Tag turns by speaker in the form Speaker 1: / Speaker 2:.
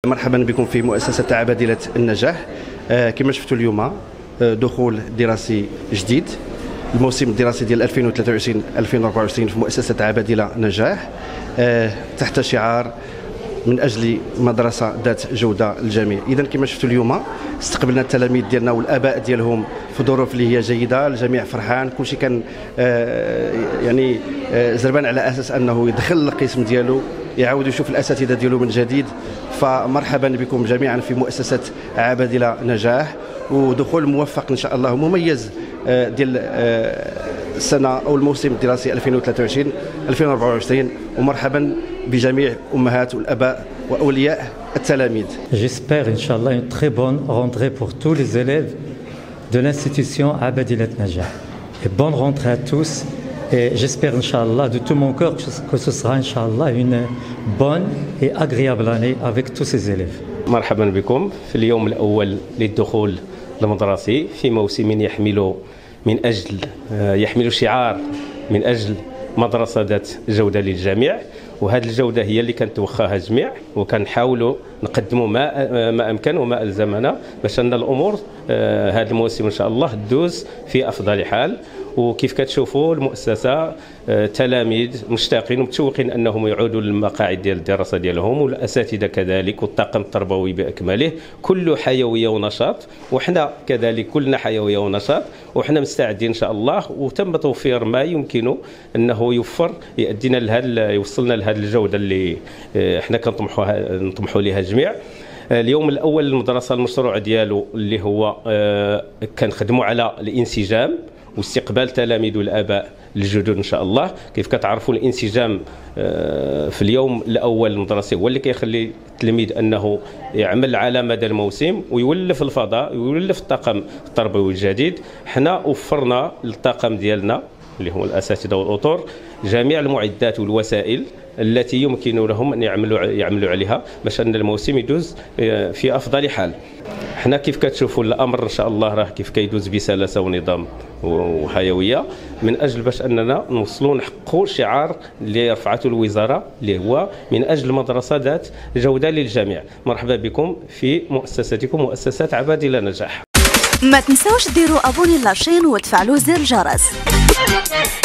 Speaker 1: مرحبا بكم في مؤسسة عبادلة النجاح. كما شفتوا اليوم دخول دراسي جديد، الموسم الدراسي ديال 2023-2024 في مؤسسة عبادلة نجاح تحت شعار من أجل مدرسة ذات جودة للجميع. إذا كما شفتوا اليوم استقبلنا التلاميذ ديالنا والآباء ديالهم في ظروف اللي هي جيدة، الجميع فرحان، كلشي كان يعني زربان على أساس أنه يدخل القسم ديالو، يعاود يشوف الأساتذة ديالو من جديد. فمرحبا بكم جميعا في مؤسسة عبادلة نجاح، ودخول موفق إن شاء الله مميز ديال السنة أو الموسم الدراسي 2023-2024. ومرحبا بجميع أمهات والأباء وأولياء التلاميذ.
Speaker 2: J'espère Inch'Allah une très bonne rentrée pour tous les élèves de l'institution Abadilat Najah. Et bonne rentrée à tous. Et j'espère Inch'Allah de tout mon cœur que ce sera Inch'Allah une bonne et agréable année avec tous ces élèves.
Speaker 3: مرحبا بكم في اليوم الأول للدخول المدرسي في موسم يحمل شعار من أجل مدرسة ذات جودة للجميع. وهذه الجودة هي اللي كنتوخاها الجميع، وكنحاولوا نقدموا ما أمكن وما ألزمنا باش أن الأمور هذا الموسم إن شاء الله تدوز في أفضل حال. وكيف كتشوفوا المؤسسة تلاميذ مشتاقين ومتشوقين أنهم يعودوا للمقاعد ديال الدراسة ديالهم، والأساتذة كذلك، والطاقم التربوي بأكمله كله حيوية ونشاط، وحنا كذلك كلنا حيوية ونشاط، وحنا مستعدين إن شاء الله. وتم توفير ما يمكن أنه يؤدينا يوصلنا لهذه الجودة اللي احنا كنطمحوا لها الجميع. اليوم الأول للمدرسة المشروع ديالو اللي هو كنخدموا على الانسجام واستقبال تلاميذ والآباء الجدد إن شاء الله. كيف كتعرفوا الانسجام في اليوم الأول المدرسي هو اللي كيخلي التلميذ أنه يعمل على مدى الموسم ويولف الفضاء ويولف الطاقم التربوي الجديد. حنا وفرنا للطاقم ديالنا اللي هو الأساتذة والأطر جميع المعدات والوسائل التي يمكن لهم أن يعملوا عليها باش أن الموسم يدوز في أفضل حال. حنا كيف كتشوفوا الأمر إن شاء الله راه كيف كيدوز بسلاسة ونظام وحيوية، من أجل باش أننا نوصلوا نحققوا شعار اللي رفعته الوزارة اللي هو من أجل مدرسة ذات جودة للجميع. مرحبا بكم في مؤسستكم مؤسسة عبادلة نجاح.
Speaker 4: ما تنسوش ديروا ابوني لاشين وتفعلوا زر الجرس.